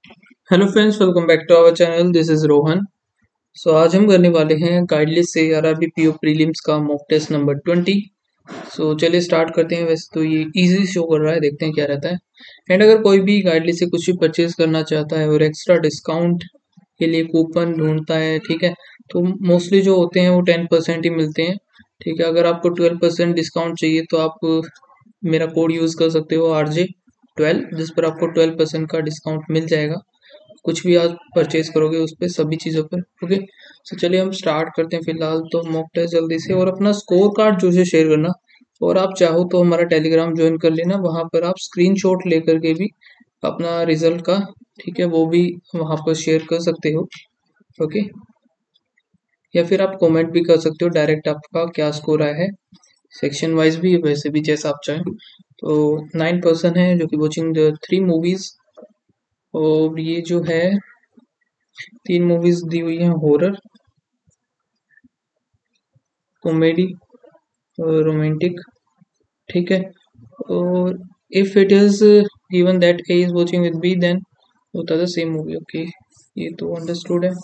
Hello friends, welcome back to our channel. This is Rohan. So आज हम करने वाले हैं गाइडलिस्ट से आरआरबी पीओ प्रीलिम्स का मॉक टेस्ट नंबर 20। सो चलिए स्टार्ट करते हैं। वैसे तो ये इजी शो कर रहा है, देखते हैं क्या रहता है। एंड अगर कोई भी गाइडलिस्ट से कुछ भी परचेज करना चाहता है और एक्स्ट्रा डिस्काउंट के लिए कूपन ढूंढता है, ठीक है, तो मोस्टली जो होते हैं वो 10% ही मिलते हैं। ठीक है, अगर आपको 12% डिस्काउंट चाहिए तो आप मेरा कोड यूज़ कर सकते हो RJ12, जिस पर आपको 12% का डिस्काउंट मिल जाएगा। कुछ भी आप परचेज करोगे उस पर, सभी चीज़ों पर। ओके, तो चलिए हम स्टार्ट करते हैं। फिलहाल तो मॉक टेस्ट जल्दी से, और अपना स्कोर कार्ड जो है शेयर करना। और आप चाहो तो हमारा टेलीग्राम ज्वाइन कर लेना, वहाँ पर आप स्क्रीनशॉट लेकर के भी अपना रिजल्ट का, ठीक है, वो भी वहाँ पर शेयर कर सकते हो। ओके, या फिर आप कमेंट भी कर सकते हो डायरेक्ट आपका क्या स्कोर आया है, सेक्शन वाइज भी, वैसे भी जैसा आप चाहें। तो 9 पर्सन है जो कि वॉचिंग द 3 मूवीज। और ये जो है 3 मूवीज दी हुई है, हॉरर, कॉमेडी और रोमांटिक। ठीक है, और if it is given that A is watching with B, then होता है सेम मूवी। ओके, ये तो अंडरस्टूड है।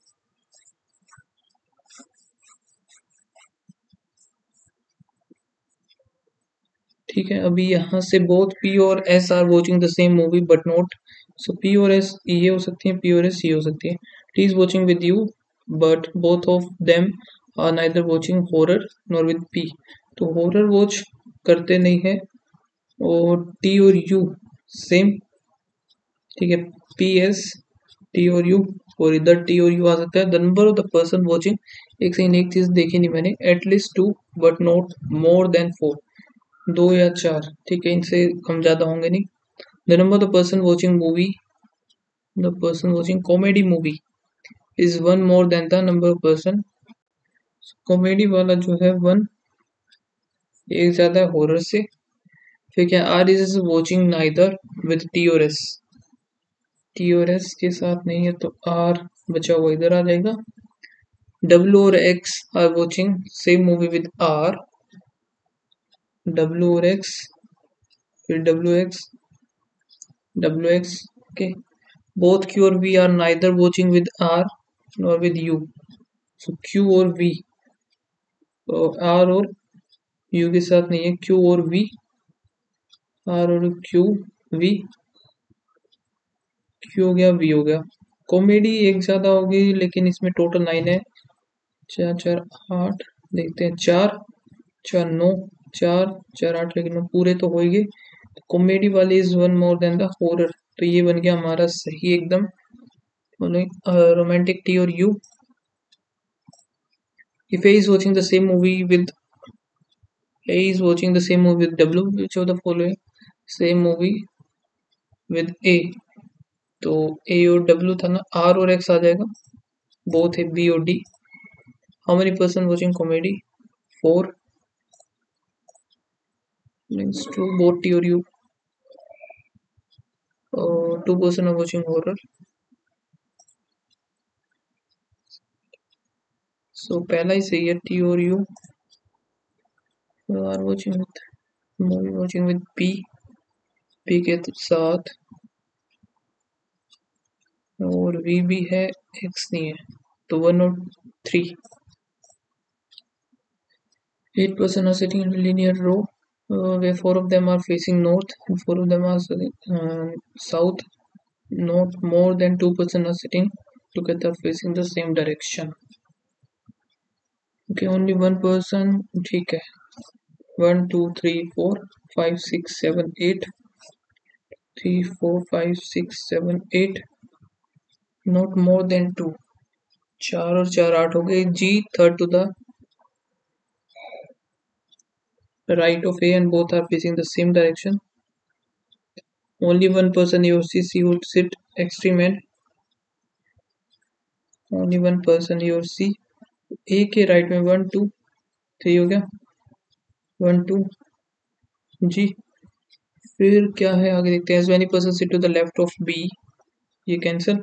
ठीक है, अभी यहाँ से बोथ पी और S are watching the same movie but not. So P और एस ये हो सकती है, पी और एस ये हो सकती है। T is watching with U but both of them are neither watching horror nor with P. तो हॉरर वॉच करते नहीं है। और टी और यू सेम, ठीक है, पी एस टी और यू, और इधर टी और यू आ सकता है। The number of the person watching, एक से एक चीज देखी नहीं मैंने, at least 2 but not more than 4, 2 या 4। ठीक है, इनसे कम ज्यादा होंगे नहीं। The number of the person watching movie, the person watching comedy movie is 1 more than the number of person. Comedy वाला जो है 1, एक ज्यादा है हॉरर से। फिर क्या, R is watching neither with T और एस, टी और एस के साथ नहीं है तो आर बचा हुआ इधर आ जाएगा। डब्ल्यू और X are watching same movie with R, W और एक्स, फिर W X, okay. Both Q और V are neither watching with R nor with U. So Q और वी, तो आर और यू के साथ नहीं है, क्यू और वी, आर और क्यू, वी, क्यू हो गया, वी हो गया। कॉमेडी एक ज्यादा होगी, लेकिन इसमें टोटल 9 है। 4 4 8, देखते हैं, 4 4 9, 4 4 8, लेकिन वो पूरे तो हो ही गए। कॉमेडी वाली is 1 more than the horror, तो ये बन गया हमारा सही एकदम। रोमांटिक टी और U. If A is watching the same movie with, A is watching the same movie with W, which of the following, same movie with A, तो A और डब्ल्यू था ना, आर और एक्स आ जाएगा। Both है B और D. How many person watching comedy, 4 means 2, both T और U. और 2 person are watching horror. So पहला ही सही है, टी और U are watching with, movie watching with P, P के साथ, और वी भी है, एक्स नहीं है, तो 1 और 3। 8 person are sitting in a linear row, where 4 of them are facing north and 4 of them are south. Not more than 2 person are sitting together facing the same direction. Okay, only 1 person, ठीक है। 1 2 3 4 5 6 7 8, 3 4 5 6 7 8, not more then 2। 4 और 4 8 हो गए। G third to the right of A and both are facing the same direction. Only 1 person your C would sit extreme end, only 1 person your C. A के right में 1 2 3 हो गया, 1 2। जी, फिर क्या है आगे देखते हैं। As many person sit to the left of B, ये कैंसिल।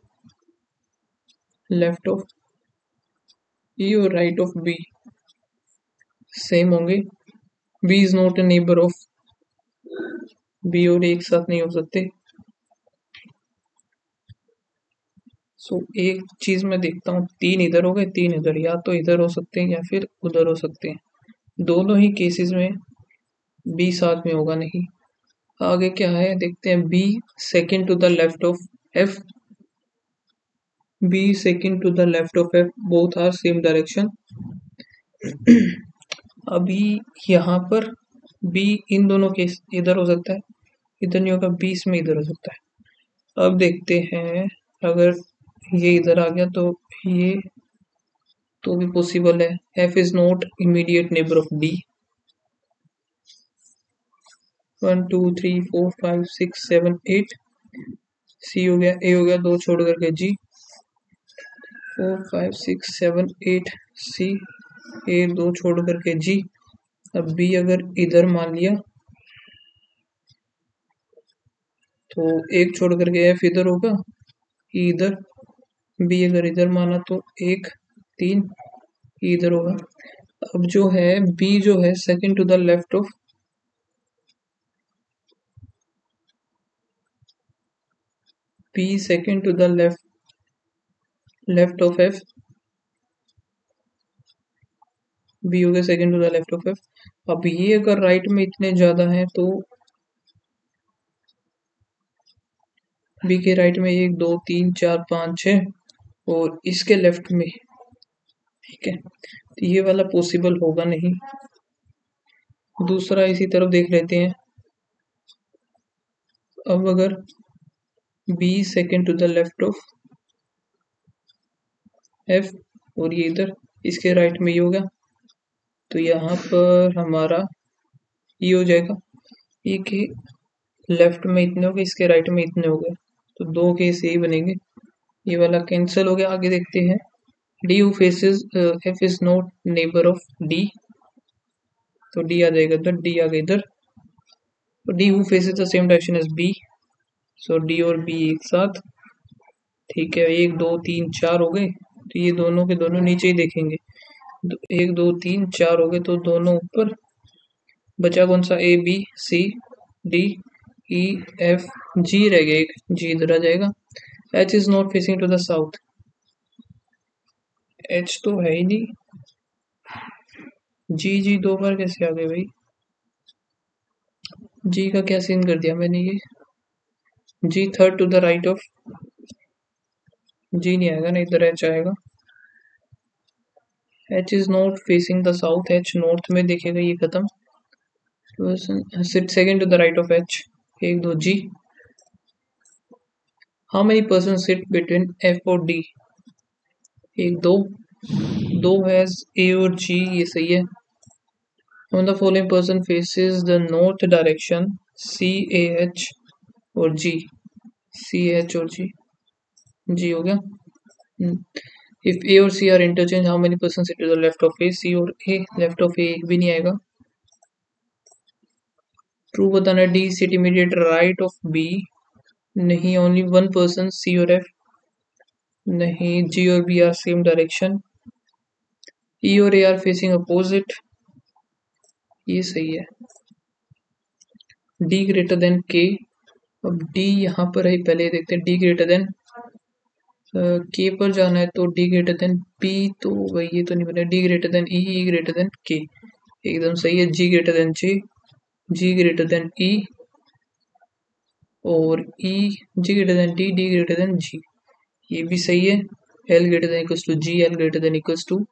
लेफ्ट ऑफ ई और राइट ऑफ बी सेम होंगे। B is not a neighbour of, B और एक साथ नहीं हो सकते। सो एक चीज मैं देखता हूँ, 3 इधर हो गए 3 इधर, या तो इधर हो सकते हैं या फिर उधर हो सकते हैं। दोनों ही केसेस में बी साथ में होगा नहीं। आगे क्या है देखते हैं, B second to the left of F, B second to the left of F, both are same direction. अभी यहाँ पर बी इन दोनों केस इधर हो सकता है, इधर नहीं होगा, बी इसमें इधर हो सकता है। अब देखते हैं, अगर ये इधर आ गया तो ये तो भी पॉसिबल है। F is not immediate neighbour of D. 1 2 3 4 5 6 7 8, C हो गया, ए हो गया, दो छोड़ करके जी, 4 5 6 7 8 सी, ए दो छोड़ करके जी। अब बी अगर इधर मान लिया तो एक छोड़ करके एफ इधर होगा, ई इधर, बी अगर इधर माना तो एक 3, ई इधर होगा। अब जो है बी जो है second to the left of, B second to the left of F, B हो गया second to the left of F. अब ये अगर राइट में इतने ज्यादा हैं तो बी के राइट में 1 2 3 4 5 6, और इसके लेफ्ट में, ठीक है, तो ये वाला पॉसिबल होगा नहीं। दूसरा इसी तरफ देख लेते हैं। अब अगर B second to the left of F, और ये इधर इसके राइट में ये होगा, तो यहाँ पर हमारा ये हो जाएगा, ये के लेफ्ट में इतने हो गए, इसके राइट में इतने हो गए, तो दो केस यही बनेंगे, ये वाला कैंसिल हो गया। आगे देखते हैं, D who faces F is not neighbour of D, तो डी आ जाएगा इधर, डी आ गया इधर। तो D who faces the same direction as B, so D और बी एक साथ, ठीक है, 1 2 3 4 हो गए, तो ये दोनों के दोनों नीचे ही देखेंगे, 1 2 3 4 हो गए, तो दोनों ऊपर, बचा कौन सा, A B C D E F G रह गया, एक जी इधर आ जाएगा। H is not facing to the south, H तो है ही नहीं, जी जी दो बार कैसे आ गए भाई, जी का क्या सीन कर दिया मैंने, ये G third to the right of, G नहीं आएगा ना, इधर एच आएगा। H is not facing the south, H north में देखेगा, ये खत्म। Sit second to the right of H, 1 2 G. How many person sit between F और डी, 1 2, दो है ए और जी, ये सही है। On the following person faces the north direction, C A H और G, C H और G, G हो गया। If A और C are interchange, how many persons sit to the left of A, C और A, left of A एक भी नहीं आएगा। True बताना, D sit immediate right of B, नहीं, only one person, C और F, नहीं, G और B are same direction, E और A are facing opposite, ये सही है। D ग्रेटर देन K, अब D यहाँ पर है, पहले देखते हैं, D ग्रेटर देन के पर जाना है तो डी ग्रेटर देन पी, तो वही ये तो नहीं बना, D greater than E, E greater than K, एकदम सही है। G greater than G, G greater than E, और E G greater than D, D greater than G, ये भी सही है। L greater than equals to G, L greater than equals to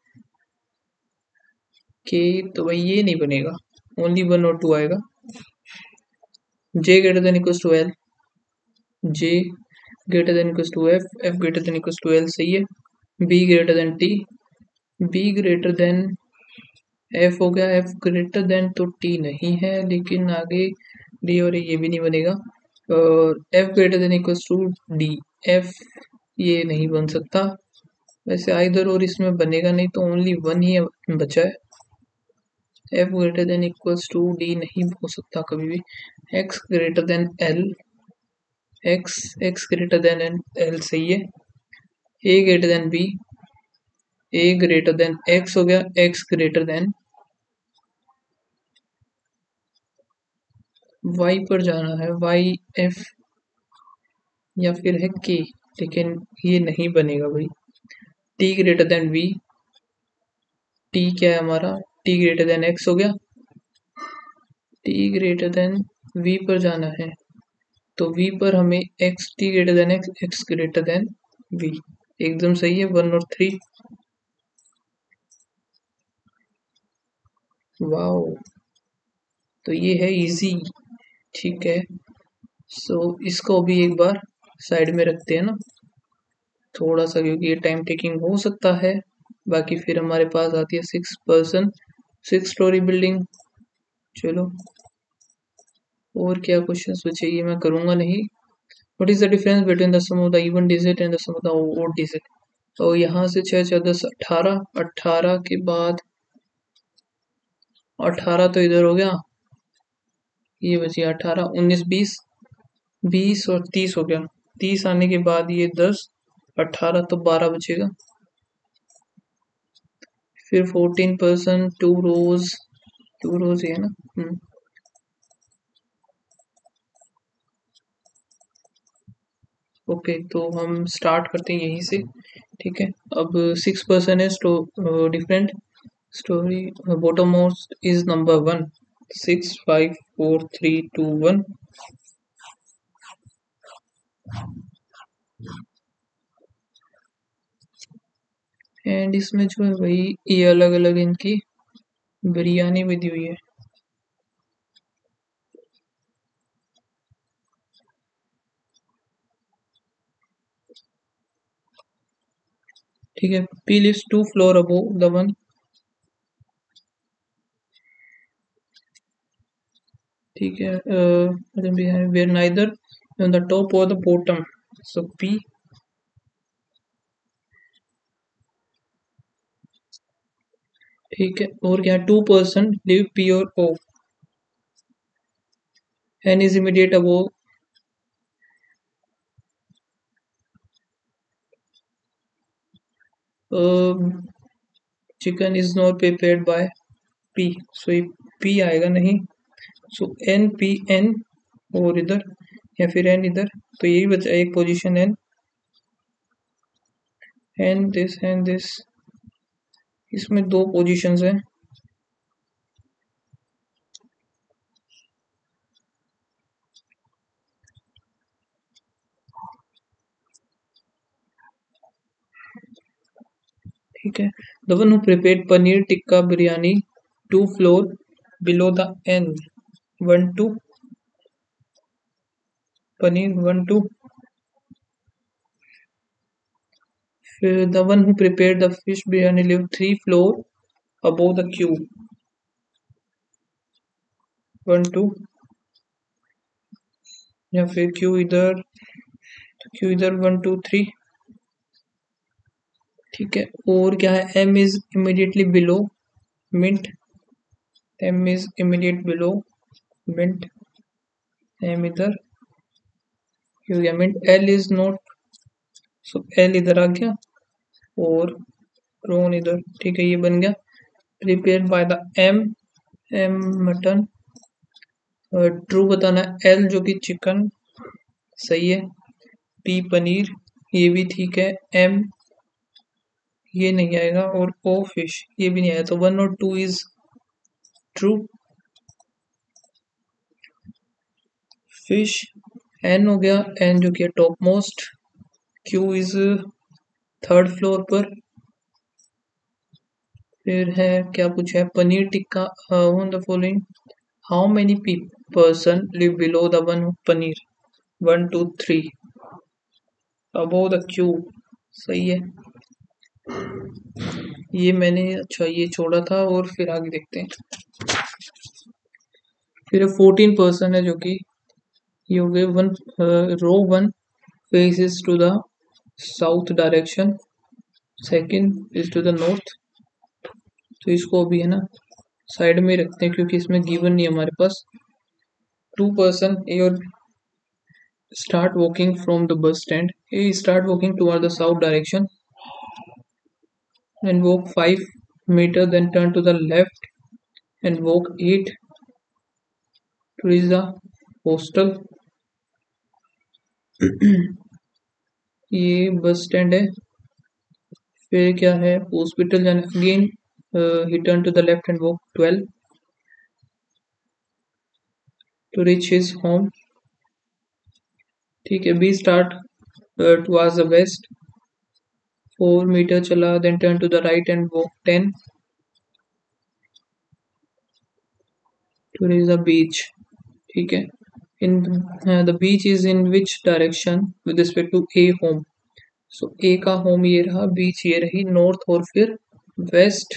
K, तो भाई ये नहीं बनेगा, ओनली 1 और 2 आएगा। J greater than equals to L, J greater than equals to F, F greater than equals to L, सही है। B greater than T, B greater than F हो गया, एफ ग्रेटर देन तो टी नहीं है, लेकिन आगे डी और ये भी नहीं बनेगा, और F greater than equals to D, F ये नहीं बन सकता। वैसे आइदर और इसमें बनेगा नहीं, तो ओनली 1 ही बचा है, F greater than equals to D नहीं हो सकता कभी भी। X greater than L, X greater than L सही है। A greater than B, A greater than X हो गया, एक्स ग्रेटर देन वाई पर जाना है, वाई एफ या फिर है के, लेकिन ये नहीं बनेगा भाई। T greater than V, T क्या है हमारा, टी ग्रेटर देन एक्स हो गया, टी ग्रेटर देन वी पर जाना है, तो वी पर हमें X, T greater than X, X greater than V, एकदम सही है, 1 और 3। वाओ, तो ये है इजी। ठीक है, सो इसको भी एक बार साइड में रखते हैं ना थोड़ा सा, क्योंकि ये टाइम टेकिंग हो सकता है। बाकी फिर हमारे पास आती है 6 पर्सन 6 स्टोरी बिल्डिंग। चलो, और क्या क्वेश्चन बचे, ये मैं करूँगा नहीं। What is the difference between the sum of the even digit and the sum of the odd digit. तो यहाँ से 6 4 10 18, 18 के बाद 18 तो इधर हो गया, ये बची 18 19 20, 20 और 30 हो गया। 30 आने के बाद ये 10, 18 तो 12 बचेगा। फिर 14 पर्सन 2 रोज, 2 रोज ही है ना। ओके, तो हम स्टार्ट करते हैं यहीं से। ठीक है, अब 6 पर्सन है, different story, bottom most is number 1, 6 5 4 3 2 1। And इसमें जो है भाई, ये अलग अलग इनकी बिरयानी भी दी हुई है। ठीक है, P lives 2 floor above the one. ठीक है, where neither on the top और द बॉटम, सो पी। ठीक है, और क्या, 2 पर्सन लिव पी और O, N is immediate above, chicken is not prepared by P, so ये पी आएगा नहीं। सो एन पी एन, और इधर या फिर एन इधर, तो यही बचा एक पोजीशन एन, एन दिस, इसमें 2 पोजीशंस हैं। ठीक है, the one who prepared paneer tikka biryani 2 floor below the N, 1 2, paneer 1 2। फिर the one who prepared the fish biryani live 3 floor above the Q, 1 2, या फिर क्यू इधर 1 2 3। ठीक है, और क्या है, M is immediately below mint, M is immediate below mint, M इधर, ये हो गया mint, L is not, so L इधर आ गया, और प्रोन इधर। ठीक है, ये बन गया prepare by the M, M mutton, true बताना है, एल जो कि चिकन, सही है, पी पनीर, ये भी ठीक है, एम ये नहीं आएगा, और ओ फिश ये भी नहीं आया, तो 1 और 2 इज ट्रू। फिश एन हो गया, एन जो कि top most, Q is 3rd floor पर। फिर है, क्या पूछा है, paneer tikka, on the following how many person live below the one paneer, 1 2 3 above the Q, सही है। ये मैंने अच्छा ये छोड़ा था, और फिर आगे देखते हैं। फिर 14 पर्सन है, जो कि ये हो गए, row 1 faces to the south direction, second is to the north, तो इसको अभी है ना साइड में रखते हैं, क्योंकि इसमें गिवन नहीं है हमारे पास। 2 पर्सन ए और start walking from the bus stand, A start walking toward the south direction and walk 5 meter, then turn to the left and walk 8 to reach the hostel. ये बस स्टैंड है। फिर क्या है, hospital जाना। Again ही turn to the left and walk 12 to reach his home. ठीक है, B start towards the west 4 metre चला, then turn to the right and walk 10 to reach the beach. ठीक है, in the beach is in which direction with respect to A home? सो ए का home ये रहा, बीच ये रही नॉर्थ और फिर west.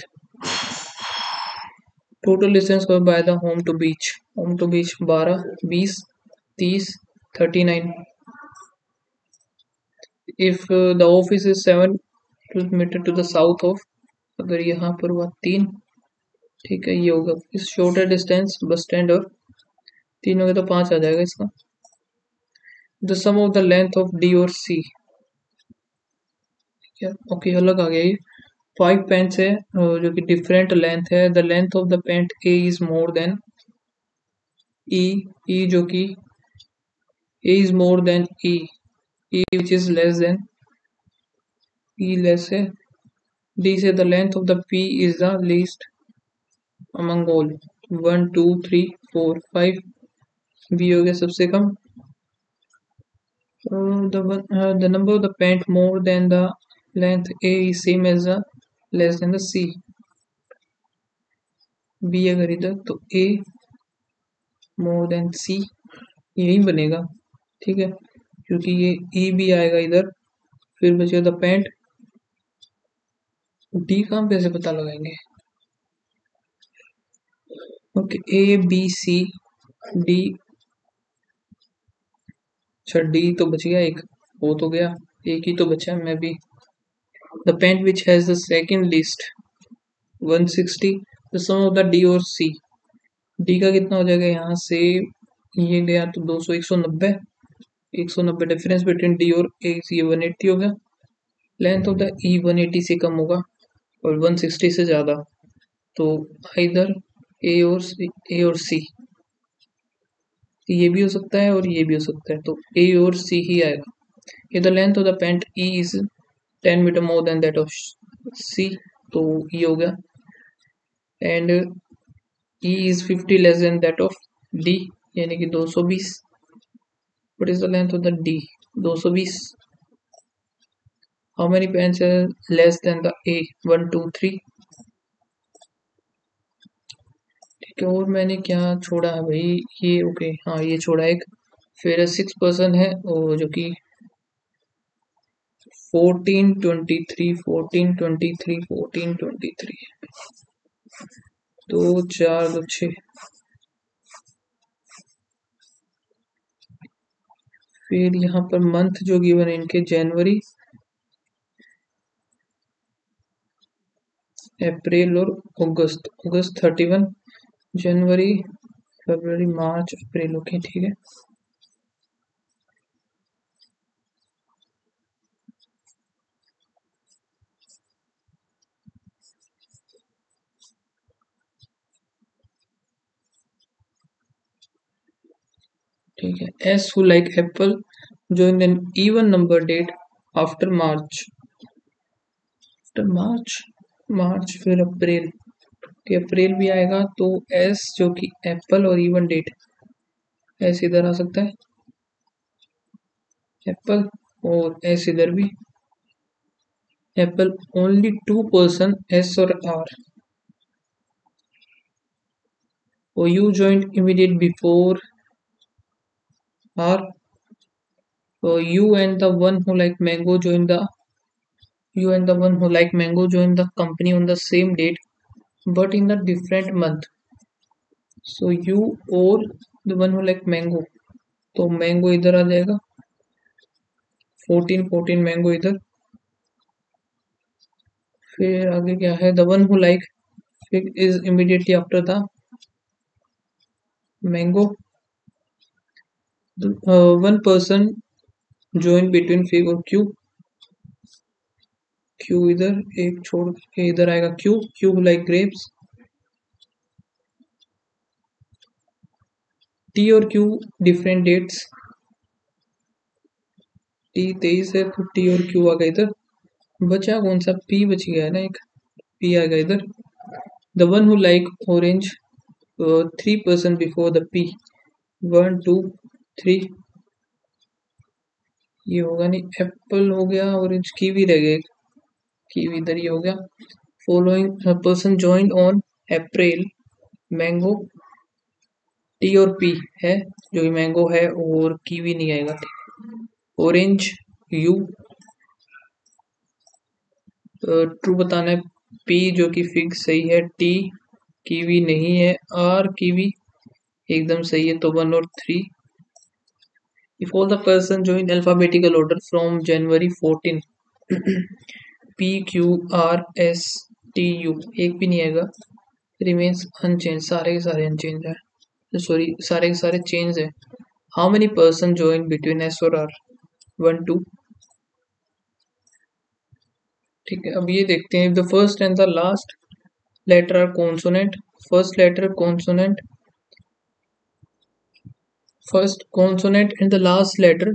Total distance cover by the home to beach 12 20 30 39। If the office is 7 metre to the south of, अगर यहाँ पर हुआ 3। ठीक है, ये होगा इस शॉर्टर डिस्टेंस बस स्टैंड, और 3 हो गया तो 5 आ जाएगा इसका। The sum of the length of D और सी। ओके, अलग आ गया ये। 5 पेंस है जो कि डिफरेंट लेंथ है। The length of the paint A is more than E. E जो कि A is more than E. E which is less than E, less है। डी से the length of the P is the least among all. 1 2 3 4 5। B हो गया सबसे कम। The number of the paint more than the length A is same as the less than the C. B अगर इधर तो ए more than सी, यही बनेगा। ठीक है, क्योंकि ये ई भी आएगा इधर, फिर बचेगा द पेंट। डी का हम कैसे पता लगाएंगे? Okay, A B C D. अच्छा, डी तो बच गया एक, वो तो गया, एक ही तो बचा। मैं भी the paint which has the second least 160। The sum of the D और सी। डी का कितना हो जाएगा यहाँ से, ये गया तो 200 190। 190 डिफरेंस बिटवीन डी और ए, ये 180 हो गया। लेंथ ऑफ द ई 180 से कम होगा और 160 से ज़्यादा, तो इधर ए और सी, ये भी हो सकता है और ये भी हो सकता है, तो ए और सी ही आएगा। ये the length of the paint E is 10 metre more than that of C, तो ये हो गया। And E is 50 less than that of D, यानी कि 220। What is the length of the D? 220। How many pens less than the A? 1 2 3। ठीक है, और मैंने क्या छोड़ा है भाई? ये ओके, हाँ ये छोड़ा एक। फिर 6% है और जो कि 14 23 14 23 14 23, तो 4 2 6। फिर यहाँ पर मंथ जो गिवन है इनके, जनवरी अप्रैल और अगस्त। अगस्त 31, जनवरी फरवरी मार्च अप्रैल। ओके ठीक है। ठीक है, S who like apple joined an even number date after March. After March, March फिर अप्रैल, कि अप्रैल भी आएगा, तो एस जो कि एप्पल और इवन डेट, एस इधर आ सकता है एप्पल, और एस इधर भी एप्पल। ओनली 2 पर्सन एस और आर। और U joint immediate before R. U and the one who like mango join the you and the one who like mango join the company on the same date but in the different month. So you और the one who like mango, तो mango इधर आ जाएगा 14 14 mango इधर। फिर आगे क्या है, the one who like fig is immediately after the mango. One person join between fig और क्यू। क्यू इधर एक छोड़ के इधर आएगा Q. Q like grapes. T और क्यू डिफरेंट डेट्स। टी 23 है तो टी और क्यू आ गया इधर। बचा कौन सा? पी बच गया है ना एक, पी आ गया इधर। The one who like orange 3% before the P, 1 2 3, ये होगा नहीं। एप्पल हो गया, ऑरेंज, कीवी रह गया, कीवी इधर ही हो गया। Following person join on April, mango, T और पी है, जो कि मैंगो है और कीवी नहीं आएगा। ऑरेंज यू, ट्रू बताना है। पी जो कि फिक्स सही है। टी कीवी नहीं है। आर कीवी एकदम सही है, तो 1 और 3। इफ ऑल द पर्सन जो in alphabetical order from January 14, P Q R S T U, एक भी नहीं आएगा। रिमेन्स अनचेंज, सारे के सारे अनचेंज है, सॉरी सारे के सारे चेंज है। How many person join between S और आर? 1 2। ठीक है, अब ये देखते हैं। The first and the last letter are consonant, first letter consonant, first consonant and the last letter,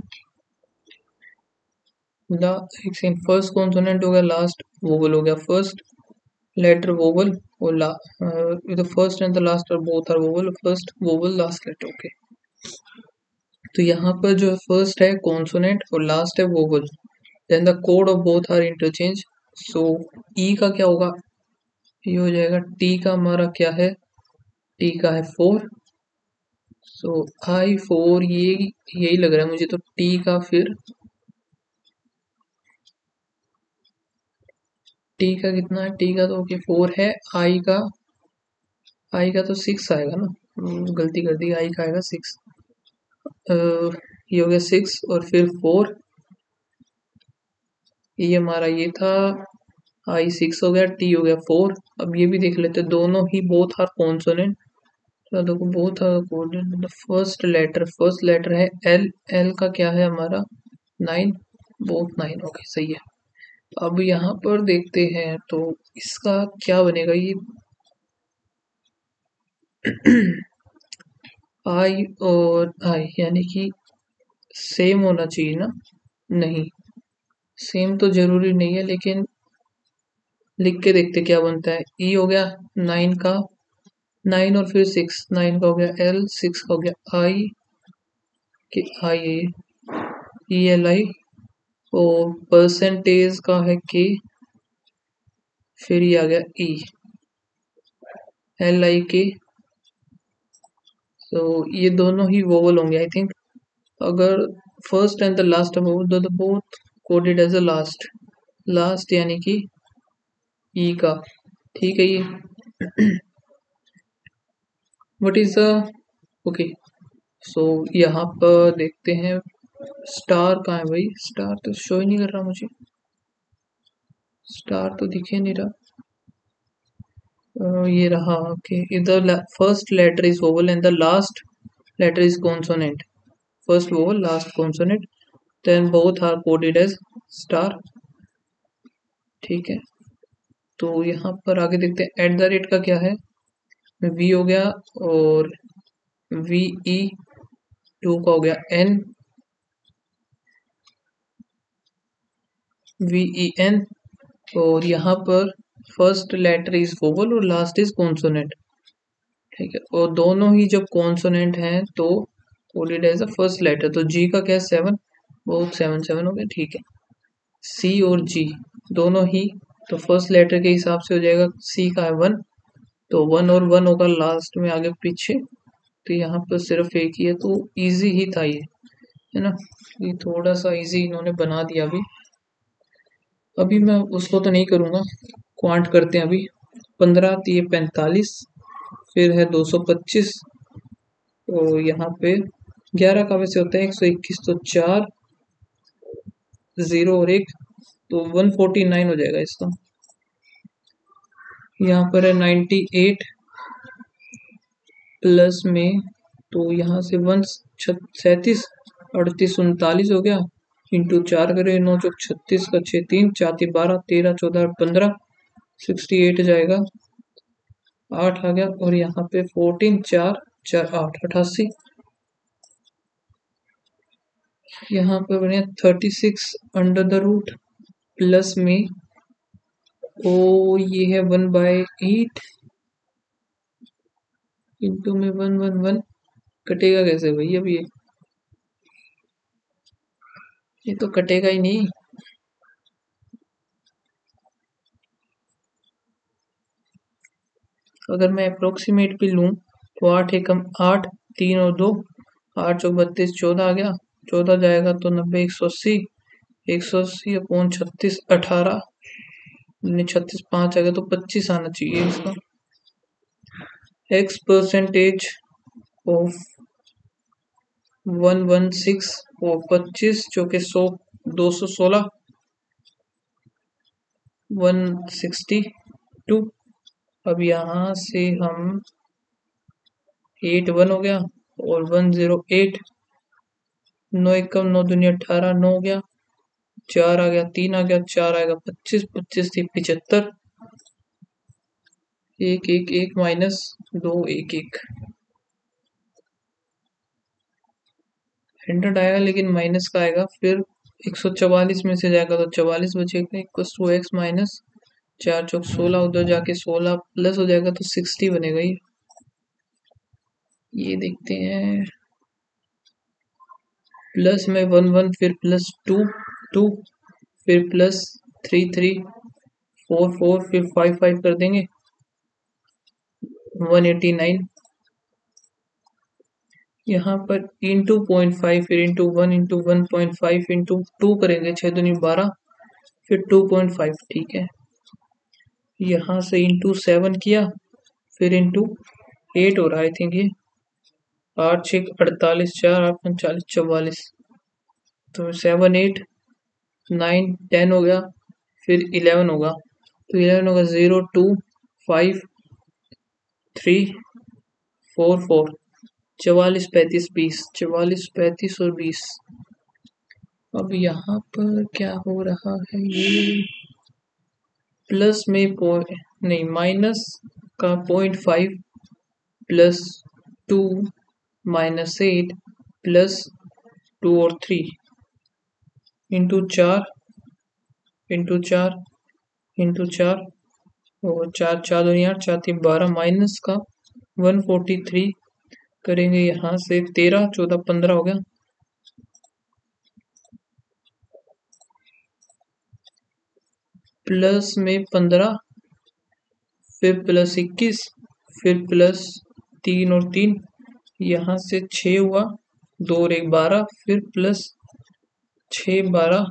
एक सेकंड, फर्स्ट कॉन्सोनेंट हो गया, लास्ट वोवल हो गया। फर्स्ट लेटर वोवल और the first and the last are both are vowel, first vowel last letter. Okay, तो यहाँ पर जो फर्स्ट है कॉन्सोनेंट और लास्ट है vowel, then the code of both are interchange. So E का क्या होगा? ये हो जाएगा, टी का हमारा क्या है? टी का है 4, सो आई 4, ये यही लग रहा है मुझे। तो टी का फिर टी का कितना है? टी का तो ओके 4 है। आई का तो 6 आएगा ना, गलती कर दी, आई का आएगा 6। ये हो गया 6 और फिर 4, ये हमारा ये था। आई 6 हो गया, टी हो गया 4। अब ये भी देख लेते हैं, दोनों ही बोथ आर कॉन्सोनेंट। तो देखो both are consonant, first letter है एल, एल का क्या है हमारा? 9, बोथ 9। ओके सही है। अब यहाँ पर देखते हैं तो इसका क्या बनेगा ये। आई और आई यानी कि सेम होना चाहिए ना? नहीं, सेम तो जरूरी नहीं है, लेकिन लिख के देखते क्या बनता है। ई हो गया 9 का, 9 और फिर 6, 9 का हो गया एल, 6 का हो गया आई, कि आई ई एल आई, और परसेंटेज का है के, फिर ये आ गया ई एल आई के। तो ये दोनों ही वोवल होंगे आई थिंक। अगर फर्स्ट एंड द लास्ट है वोवल, तो both coded as a last, last यानी कि ई का। ठीक है ये। What is the, okay, so यहाँ पर देखते हैं स्टार कहाँ है भाई? स्टार तो शो ही नहीं कर रहा मुझे, स्टार तो दिखे नहीं रहा। ये रहा। ओके, इधर first letter is vowel and the last letter is consonant, first vowel last consonant, then both are coded as star. ठीक है, तो यहाँ पर आगे देखते हैं एट द रेट का क्या है। वी हो गया और वी ई, टू का हो गया एन, वी ई एन, और यहाँ पर फर्स्ट लेटर इज वोवल और लास्ट इज कॉन्सोनेंट। ठीक है, और दोनों ही जब कॉन्सोनेंट हैं तो coded as a first letter. तो जी का क्या है? 7, वो 7 7 हो गया। ठीक है, सी और जी दोनों ही, तो फर्स्ट लेटर के हिसाब से हो जाएगा। सी का है 1, तो 1 और 1 होगा लास्ट में आगे पीछे, तो यहाँ पर सिर्फ एक ही है, तो इजी ही था ये, है ना? ये थोड़ा सा इजी इन्होंने बना दिया। अभी मैं उसको तो नहीं करूँगा, क्वांट करते हैं अभी। 15 ये 45, फिर है 225, तो यहाँ पे 11 का वैसे होता है 121, तो 4 0 और 1, तो 149 हो जाएगा इसका। यहाँ पर है 98 प्लस में, तो यहाँ से 137, 38 39 हो गया, इंटू 4 करें, 9 चौक 36 का 6 3 4 3 12 13 14 15, 68 जाएगा, 8 आ गया, और यहाँ पे 14 4 4 8 88। यहाँ पर बने 36 अंडर द रूट प्लस में ओ ये है 1/8 इंटू में 111 कटेगा कैसे भाई? अब ये तो कटेगा ही नहीं। अगर मैं अप्रोक्सीमेट भी लूँ तो 8 एकम 8 3 और 2 8 चौक 32 14 आ गया। 14 जाएगा तो 90 180 180 अपॉन 36 18 36 5 आ गया तो 25 आना चाहिए इसका। एक्स परसेंटेज ऑफ 116 और 25 जो कि 100 216 162। अब यहाँ से हम 8 1 हो गया और 108 9 एकम 9 दूनी 18 9 हो गया 4 आ गया 3 आ गया 4 आएगा 25 25 थी 75 1 1 1 माइनस 2 1 1 100 आएगा लेकिन माइनस का आएगा फिर 144 में से जाएगा तो 44 बचेगा इक्वस टू एक्स माइनस 4 चौक 16 उधर जाके 16 प्लस हो जाएगा तो 60 बनेगा ये देखते हैं। प्लस में 1 1 फिर प्लस 2 2 फिर प्लस 3 3 4 4 फिर 5 5 कर देंगे 189। यहाँ पर इंटू 0.5 फिर इंटू 1 इंटू 1.5 इंटू 2 करेंगे 6 दूनी 12 फिर 2.5 ठीक है। यहाँ से इंटू 7 किया फिर इंटू 8 हो रहा है आई थिंक ये 8 6 48 4 8 39 44 तो 7 8 9 10 हो गया फिर 11 होगा तो 11 होगा 0 2 5 3 4 4 44 35 20 44 35 और 20। अब यहाँ पर क्या हो रहा है ये प्लस में नहीं माइनस का 0.5 प्लस 2 माइनस 8 प्लस 2 और 3 इंटू 4 इंटू 4 इंटू 4 और 4 4 दुनिया 4 3 12 माइनस का 143 करेंगे यहाँ से 13 14 15 हो गया प्लस में 15 फिर प्लस 21 फिर प्लस 3 और 3 यहाँ से 6 हुआ 2 और 1 12 फिर प्लस 6 12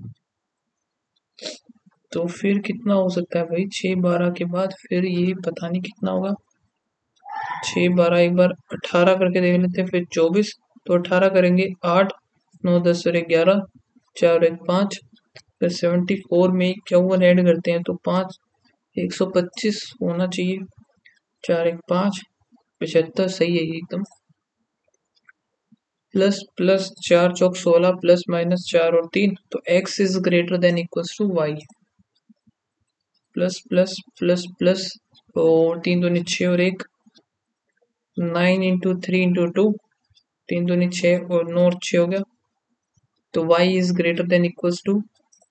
तो फिर कितना हो सकता है भाई 6 12 के बाद फिर ये पता नहीं कितना होगा 6 12 एक बार 18 करके देख लेते हैं फिर 24 तो 18 करेंगे 8 9 10 और 11 4 1 5 फिर 74 में 51 ऐड करते हैं तो 5 125 होना चाहिए 4 1 5 75 सही है ये एकदम प्लस प्लस 4 चौक 16 प्लस माइनस 4 और 3 तो x is greater than equals to y plus plus plus plus और 3 दूनी 6 और 1 9 इंटू 3 इंटू 2 3 दूनी 6 और 9 और 6 हो गया तो y is greater than equals to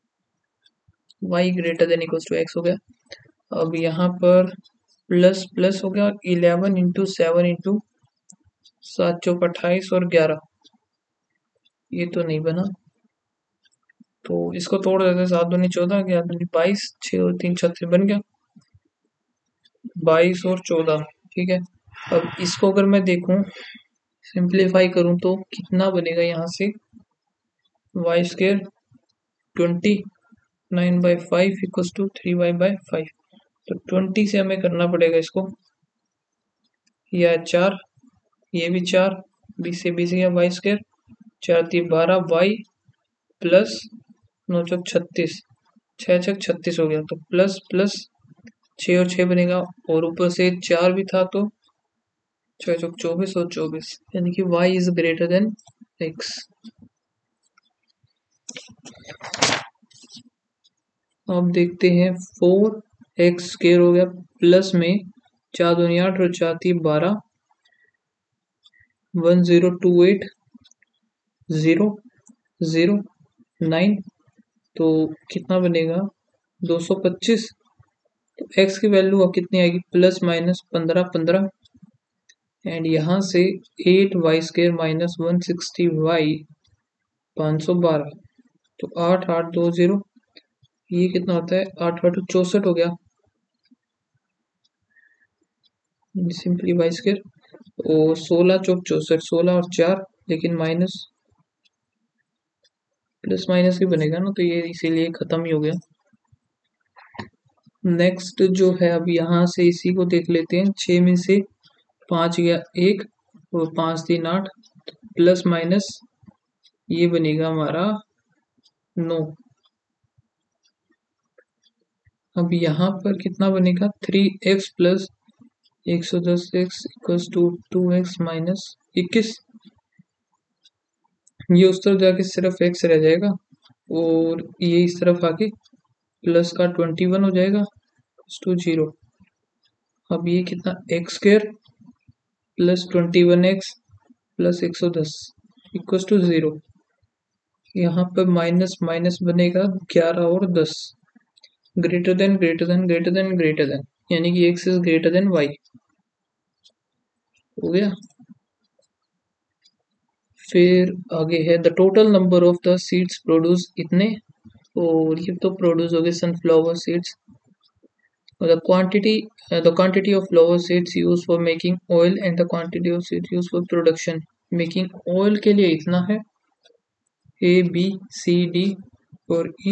x हो गया। अब यहाँ पर प्लस प्लस हो गया 11 इंटू 7 इंटू 7 चौक 28 और 11 ये तो नहीं बना तो इसको तोड़ देते 7 दूनी 14 11 दूनी 22 6 और 3 36 बन गया 22 और 14 ठीक है। अब इसको अगर मैं देखूं सिंप्लीफाई करूं तो कितना बनेगा यहाँ से Y square 20 9/5 equals to 3y/5 तो 20 से हमें करना पड़ेगा इसको यह 4 ये भी 4 20 से 20 गया वाई स्क्र 4 3 12 वाई प्लस 9 चौक 36 6 छक 36 हो गया तो प्लस प्लस 6 और 6 बनेगा और ऊपर से 4 भी था तो 6 चौक 24 और 24 यानी कि y is greater than x। अब देखते हैं 4x स्क्वायर हो गया प्लस में 4 दूनी 8 और 4 3 12 1028 0 0 9, तो कितना बनेगा 225। तो x की वैल्यू अब कितनी आएगी प्लस माइनस 15 15, एंड यहाँ से 8y² माइनस 160y 512, तो 8 8 2 0, ये कितना होता है 8 8 64 हो गया सिंपली y²। और 16 चौक 64, 16 और 4, लेकिन माइनस प्लस माइनस ही बनेगा ना, तो ये इसीलिए खत्म ही हो गया। नेक्स्ट जो है अब यहाँ से इसी को देख लेते हैं। 6 में से 5 गया 1 और 5 3 8, प्लस माइनस ये बनेगा हमारा 9। अब यहाँ पर कितना बनेगा 3x plus 110x equals to 2x minus 21। ये उस तरफ जाके सिर्फ x रह जाएगा और ये इस तरफ आके प्लस का 21 हो जाएगा टू 0। अब ये कितना x² plus 21x plus 110 equals to 0। यहाँ पर माइनस माइनस बनेगा 11 और 10, greater than greater than greater than greater than, यानी कि x is greater than y हो गया। फिर आगे है the total number of the seeds produce इतने, और ये तो प्रोड्यूस हो गए sunflower seeds. The quantity of flower seeds used for making oil and the quantity of seeds used for production. Making oil के लिए इतना है A B C D और E।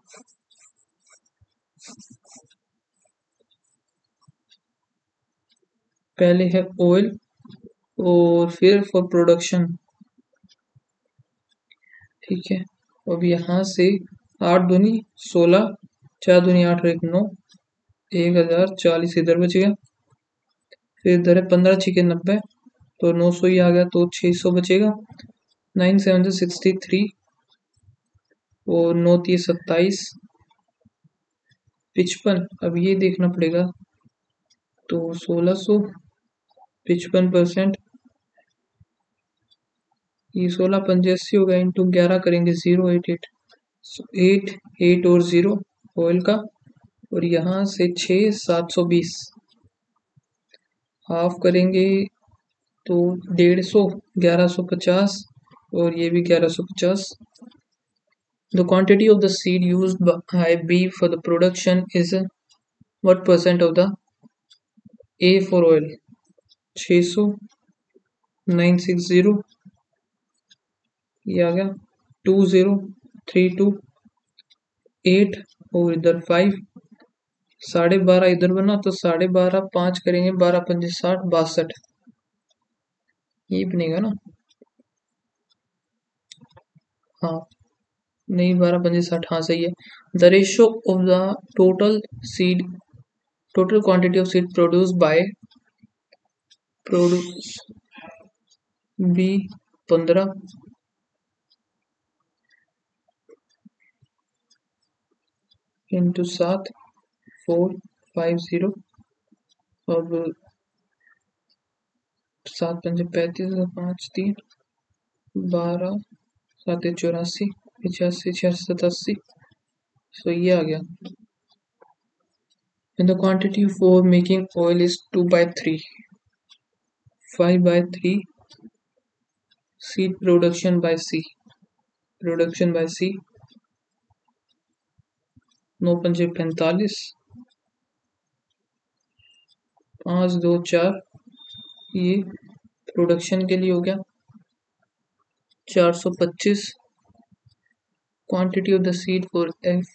पहले है ऑयल और फिर फॉर प्रोडक्शन, ठीक है। अब यहाँ से 8 दूनी 16, 4 दूनी 8 और 1 9, 1040 इधर बच गया। फिर इधर है 15 6 90, तो 900 ही आ गया, तो 600 बचेगा। 9 7 63 और 9 3 27 55। अब ये देखना पड़ेगा, तो 1600 55%, ये 16 85 होगा, इंटू 11 करेंगे 088, 8 8 और 0 ऑयल का, और यहाँ से 6 720 हाफ करेंगे तो 150 1150, और ये भी 1150। The quantity of the seed used by B for the production is what percent of the A for oil? 600 960, ये आ गया 2032 8 और इधर 5, 12.5 इधर बना, तो 12.5 5 करेंगे 12 पंजे 60 62, ये बनेगा ना, हाँ नहीं 12 पंजे 60, हाँ सही है। The ratio of the total quantity of seed produce B 15 into 7 450, अब 7 पंजे 35 5 3 12 7 84 85 86 87, सो ये आ गया। And the quantity for making oil is 2/3, 5/3 seed production by C, 9 पंजे 45 5 2 4, ये प्रोडक्शन के लिए हो गया 425। Quantity of the seed for F,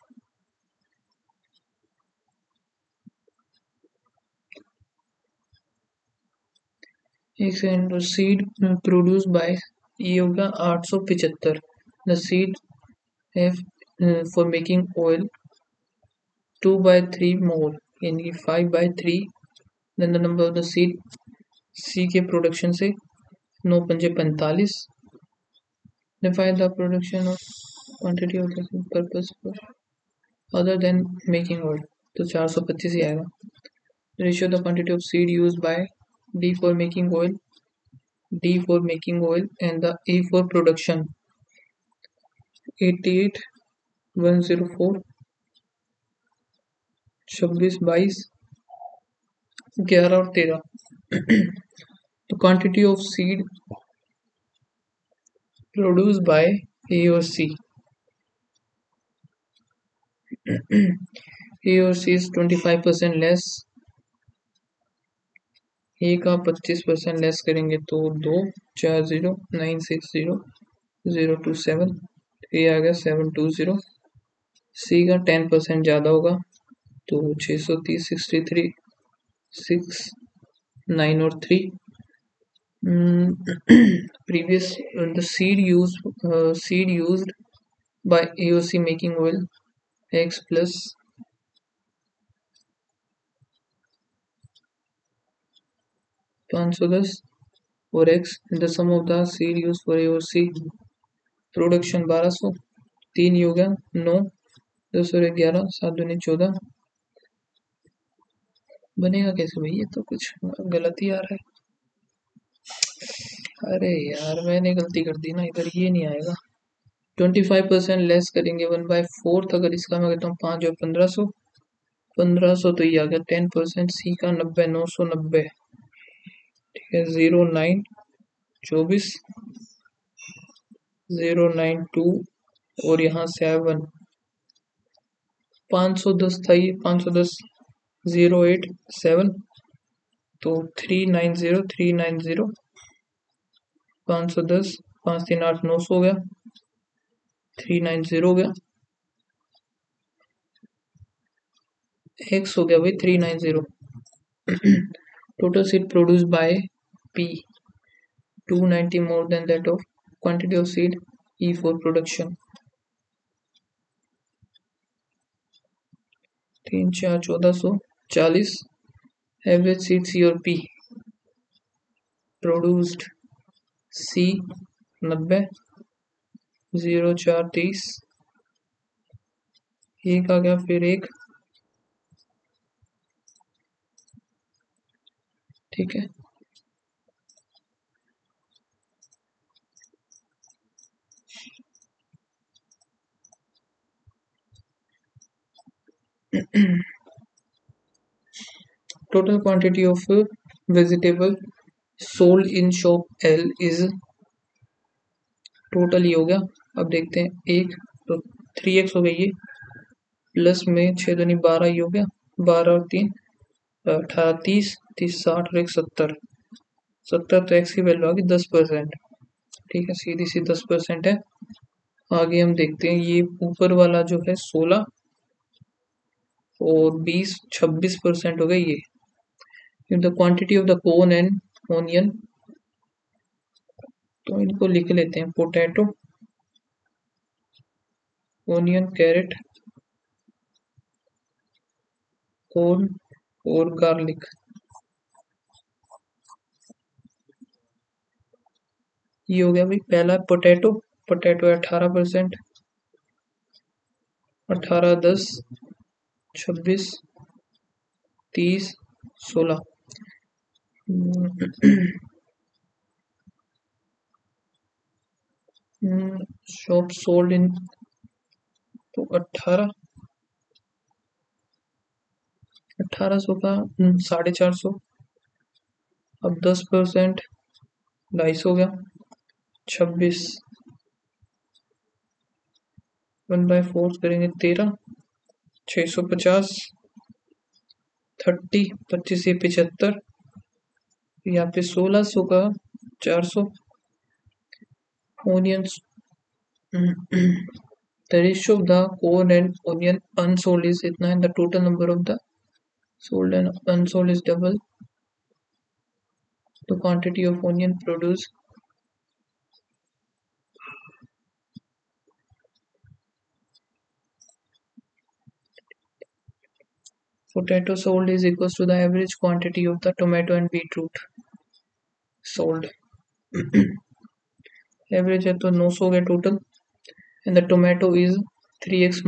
एक सेकेंड, सीड प्रोड्यूस बाय, ये होगा 875। The seed F for making oil 2/3 more, यानी कि 5/3, then the number of the seed C के प्रोडक्शन से 9 पंजे 45, define the production of quantity of the purpose for other than making oil, तो 425 ही आएगा। Ratio the quantity of seed use by D for making oil and the A for production, 88,104, 26, 22, 11 और 13। तो quantity of seed produce by A और C, ए और सी is 25% less. ए का 25% less करेंगे तो 240,960,027, ए आ गया 720। सी का 10% ज़्यादा होगा तो 630, 63, 6, 9 और 3। previous the seed used by AOC making oil X plus 510 और X the sum of the seed used for AOC production 1200, 3 ही हो गया 9, 10 और 11, 7 दूनी 14। बनेगा कैसे भाई, ये तो कुछ गलत ही आ रहा है। अरे यार मैंने गलती कर दी ना, इधर ये नहीं आएगा। 25% लेस करेंगे 1/4, अगर इसका मैं कहता हूँ 5 और 1500, 1500 तो ये आ गया 10%। सी का 90, 990, ठीक है 09, 24, 092 और यहाँ 7, 510 था ये, 510, 087 तो 390, 390, 510, 5 3 8 900 हो गया, 390 हो गया, एक्स हो गया भाई 390। Total seed produce by P 290 more than that of quantity of seed E for production। 3 4 1440 average seed C और P produced C 90, 0 4 30, एक आ गया फिर एक, ठीक है। Total quantity of vegetable sold in shop L is, total ही हो गया। अब देखते हैं एक तो 3x हो गई ये, प्लस में 6 दूनी 12 ही हो गया, 12 और 3 18, 30, 30 60 और 1 70, 70 तो x की वैल्यू आ गई 10%, ठीक है सीधी सी 10% है। आगे हम देखते हैं ये ऊपर वाला जो है 16 और 20 26% हो गया ये। The quantity of the corn and onion, तो इनको लिख लेते हैं पोटैटो, ओनियन, कैरेट, कोन और गार्लिक। ये हो गया भाई पहला पोटैटो, पोटैटो है 18%, 18, 10, 26, 30, 16। शॉप सोल्ड इन, तो 18, 1800 का 450, अब 10%, 250 हो गया, 26, 1/4 करेंगे 13, 650, 30, 25 से 75, यहाँ पे 1600 का 400। Onions, the ratio of the corn and onion unsold is इतना, and the total number of the sold and unsold is double the quantity of onion produced। Potato sold is equals to the average quantity of the tomato and beetroot sold। Average है तो 900 हो गया total, and the tomato is 3x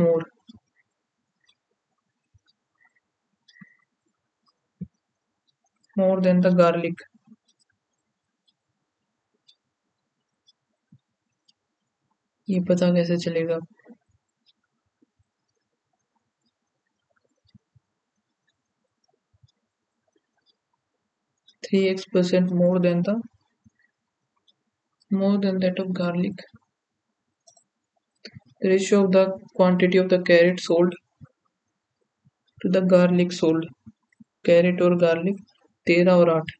more than the garlic। ये पता कैसे चलेगा? 3x% more than that of garlic. The ratio of the quantity of the carrot sold to the garlic sold. Carrot और garlic 13 और 8.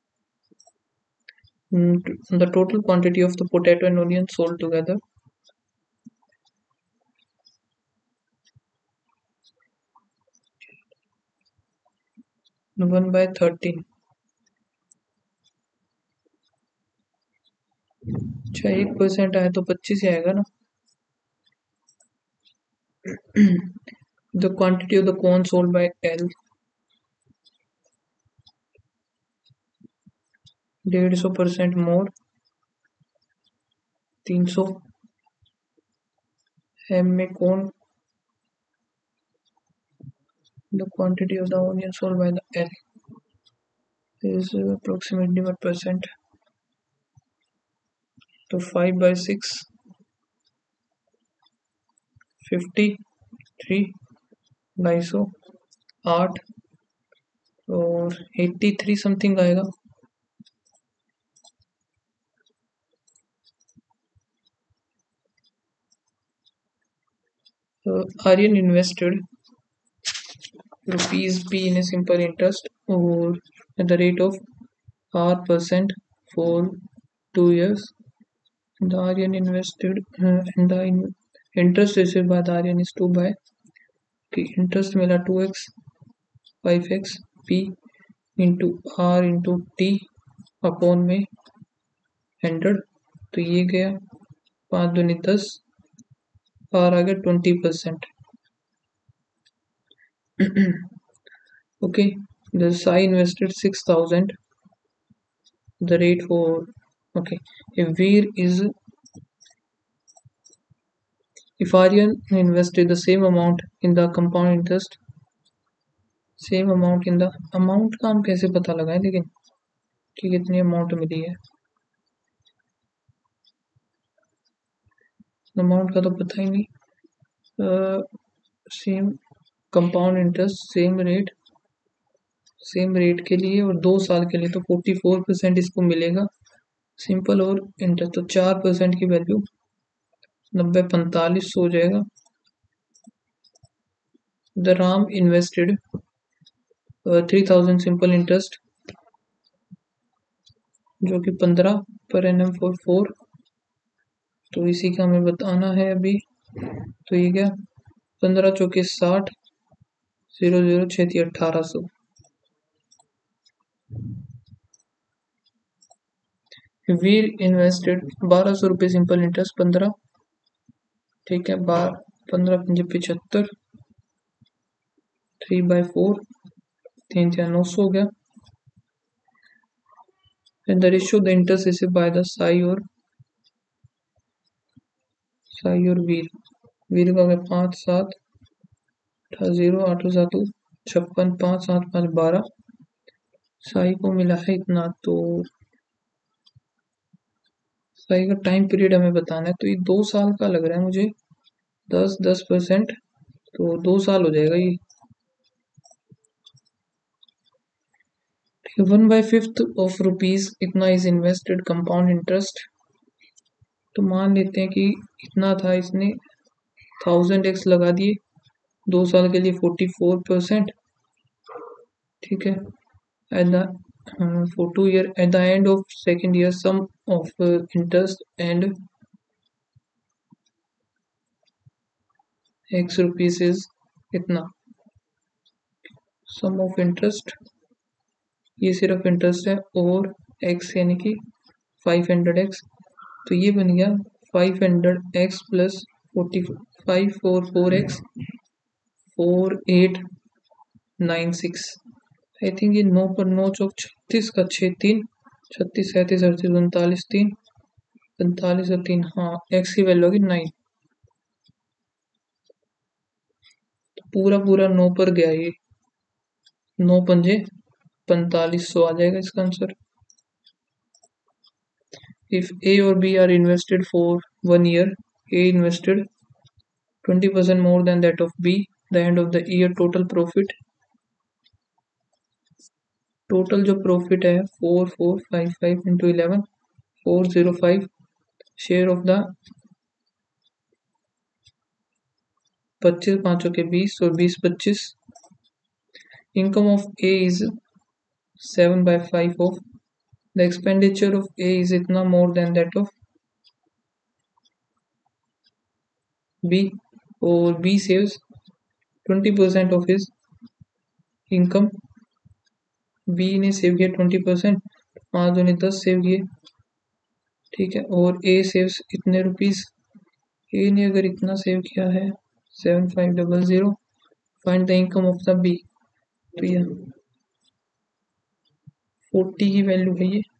The total quantity of the potato and onion sold together. 1/13. अच्छा 1% आए तो 25 ही आएगा ना. The quantity of the corn sold by L. 150% more. 300. M में corn. The quantity of the onion sold by the L is approximately what percent? तो 5/6. 50. 3. 250. 8 और 83 something आएगा. Aryan invested rupees P in a simple interest or at the rate of R% for 2 years. The Aryan invested and the interest received by the Aryan is 2 by कि interest मिला 2x 5x P into R into T upon में 100. तो ये गया 5 दूनी 10 R आ गया 20%. Okay, the Sai invested 6,000. The rate for okay, if Aryan invested the same amount in the compound interest, same amount in the amount का हम कैसे पता लगाएं लेकिन कि कितनी अमाउंट मिली है. अमाउंट का तो पता ही नहीं. Same compound interest same rate के लिए और 2 साल के लिए तो 44% इसको मिलेगा सिंपल और इंटरेस्ट. तो 4% की वैल्यू 90 45 हो जाएगा. The Ram invested 3,000 simple interest जो कि 15 पर एनम फॉर 4. तो इसी का हमें बताना है अभी. तो ये क्या 15 चौके 60 0 0 6 1800. वीर इन्वेस्टेड 1200 रुपये सिंपल इंटरेस्ट 15. ठीक है 15 पंजे 75 3/4 3 4 900 हो गया. And the ratio the interest receive by the Sai और वीर का हो गया 5 7 0 8 7 56 5 7 5 12. साई को मिला है इतना. तो साई का टाइम पीरियड हमें बताना है. तो ये 2 साल का लग रहा है मुझे. 10% तो 2 साल हो जाएगा ये. 1/5 ऑफ रुपीज इतना इज इन्वेस्टेड कंपाउंड इंटरेस्ट. तो मान लेते हैं कि इतना था इसने 1000x लगा दिए 2 साल के लिए 44%. ठीक है at the for 2 year at the end of second year sum of interest and x rupees is इतना. sum of interest ये सिर्फ इंटरेस्ट है और x यानी कि 500x. तो ये बन गया 500x plus 4544x 4896. I think ये 9 पर 9 चौक 36 का 6 3 36 37 38 39 3 45 और 3. हाँ x की वैल्यू होगी 9. तो पूरा 9 पर गया ये 9 पंजे 4500 आ जाएगा इसका answer. If A or B are invested for 1 year A invested 20% more than that of B. The end of the year total profit, total जो प्रॉफिट है 4455 इंटू 11 405 शेयर ऑफ द 25 पाँचों के 20 और 20 25 income of A is 7/5 of the expenditure of A is इतना more than that of B और B saves 20% of his income B ने सेव किया 20% 5 दूनी 10 सेव किए ठीक है और ए सेव्स इतने रुपीस ए ने अगर इतना सेव किया है 7500 find the income of the B तो ये 40 की वैल्यू है ये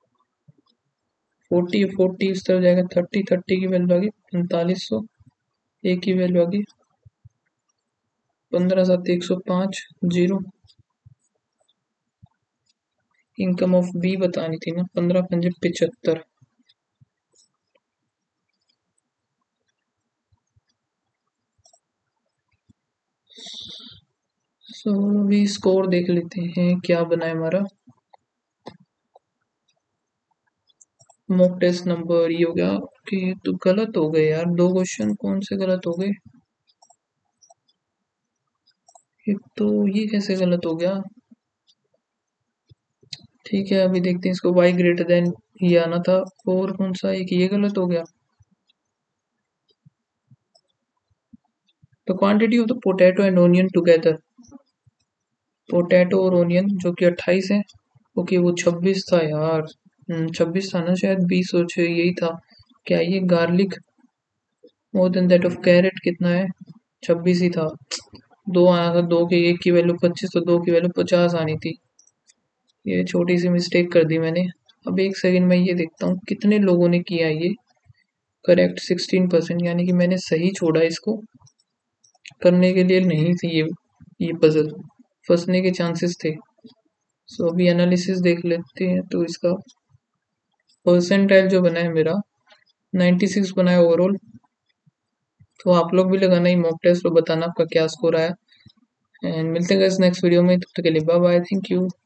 40 इस तरफ जाएगा 30 की वैल्यू आ गई 4500 ए की वैल्यू आ गई 15/7 105 इनकम ऑफ बी बतानी थी ना 15×5 75 सो अभी स्कोर देख लेते हैं क्या बना है हमारा मॉक टेस्ट नंबर ये हो गया कि तो गलत हो गए यार 2 क्वेश्चन कौन से गलत हो गए एक तो ये कैसे गलत हो गया ठीक है अभी देखते हैं इसको y ग्रेटर देन ये आना था और कौन सा एक ये गलत हो गया the quantity of the potato and onion together potato और ओनियन जो कि 28 है ओके वो 26 था यार 26 था ना शायद 20 और 6 यही था क्या ये garlic more than that of carrot कितना है 26 ही था 2 आया था 2 के एक की वैल्यू 25 तो 2 की वैल्यू 50 आनी थी ये छोटी सी मिस्टेक कर दी मैंने अब एक सेकंड में ये देखता हूँ कितने लोगों ने किया ये करेक्ट 16% यानी कि मैंने सही छोड़ा इसको करने के लिए नहीं थी ये पजल फंसने के चांसेस थे सो अभी एनालिसिस देख लेते हैं तो इसका परसेंटाइल जो बना है मेरा 96 बना है ओवरऑल तो आप लोग भी लगाना ही मॉक टेस्ट और बताना आपका क्या स्कोर आया एंड मिलते हैं नेक्स्ट वीडियो में तब तक के लिए बाय बाय थैंक यू